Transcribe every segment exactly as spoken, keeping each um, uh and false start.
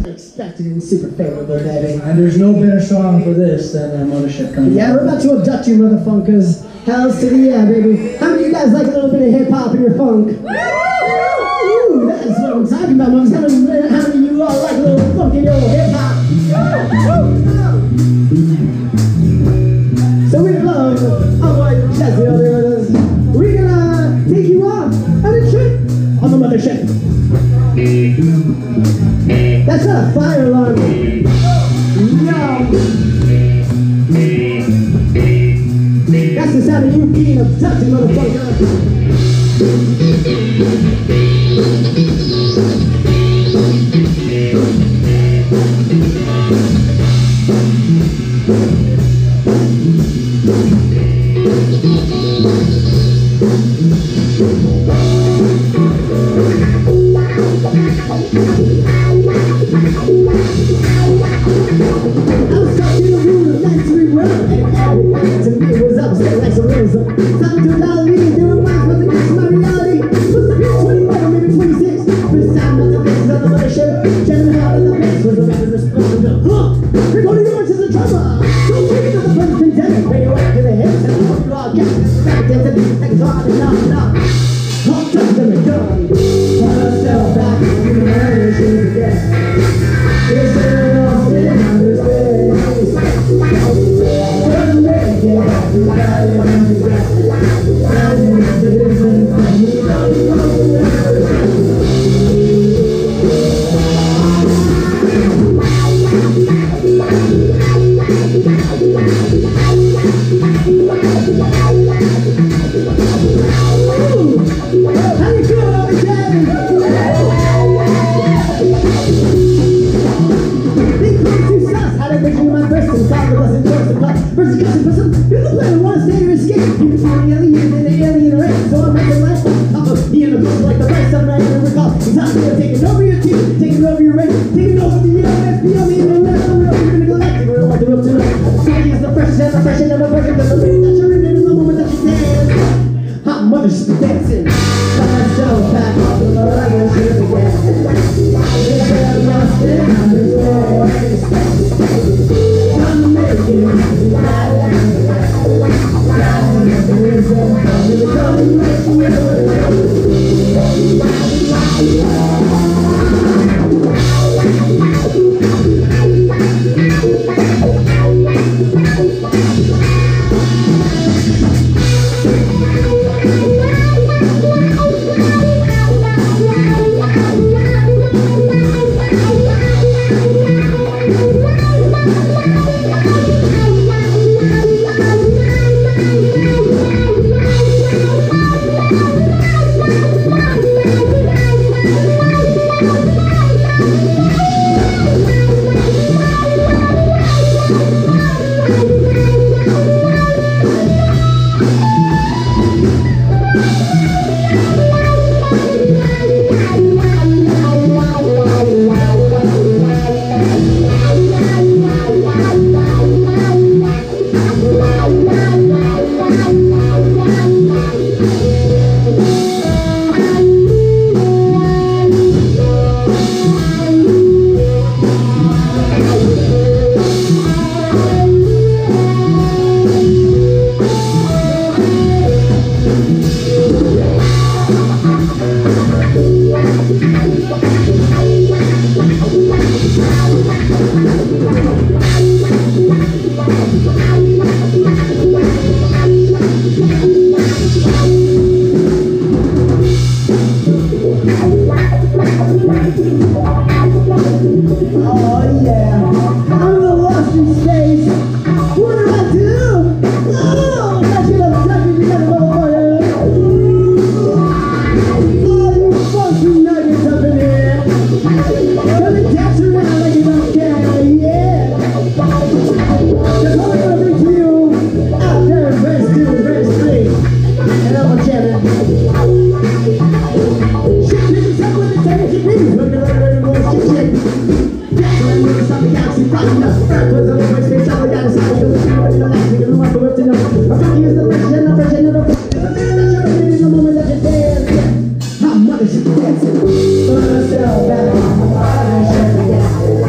Expected and super favorable, baby. And there's no better song for this than uh, Mothership coming. Yeah, we're about to abduct you, motherfuckers. Hells to the yeah, baby. How many of you guys like a little bit of hip hop in your funk? Ooh, that's what I'm talking about, mom. How many, how many of you all like a little funk in your hip hop? So we love our boy Jesse over there with us. We're gonna take you on on a trip on the mothership. That's not a fire alarm. No. That's the sound of you being abducted, motherfucker. How much you dancing? But I fell back on my body,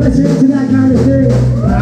Unless you're into that kind of thing.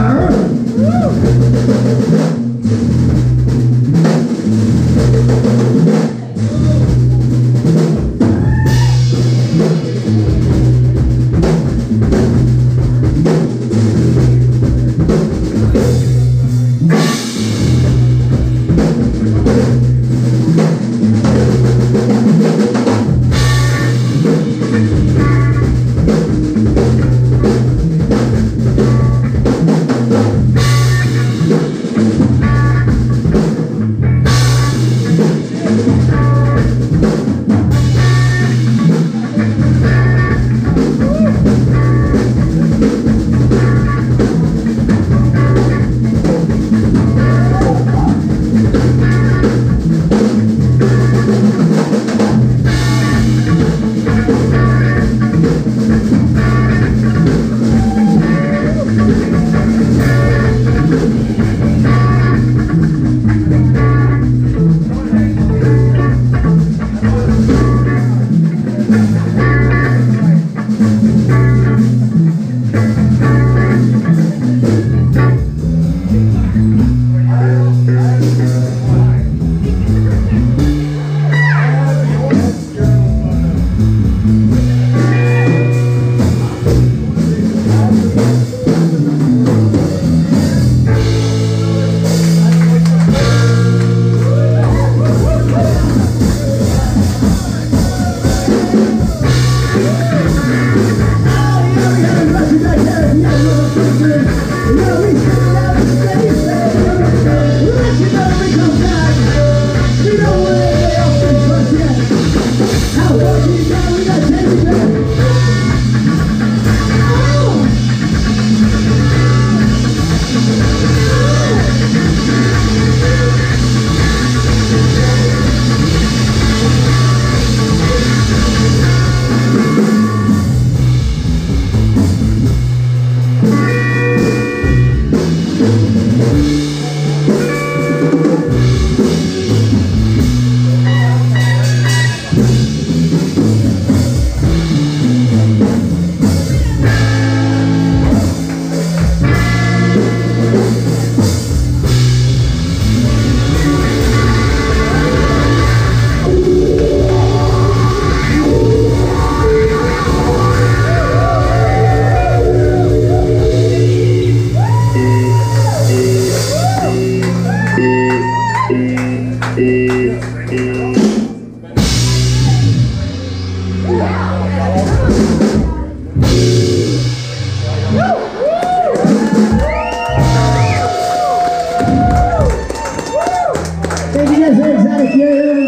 Thank you guys for Exotic Area.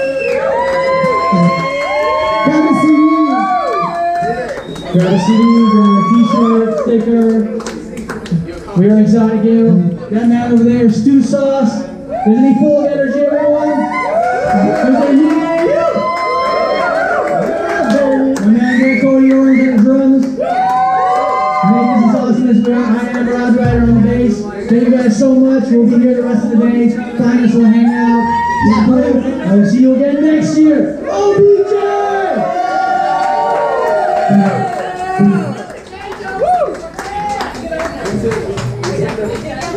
Grab a C D. Grab a C D, grab a t-shirt, sticker. We are Exotic Ale. That man over there is Stew Sauce. Isn't he full of energy, everyone? There's a yeah! My man there, Cody Orange on the drums. Nate, this is awesome as well. I am Rod Rider on the bass. Thank you guys so much. We'll be here the rest of the day. Find us, we'll hang out. I will see you again next year. O B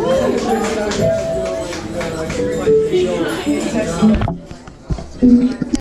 J!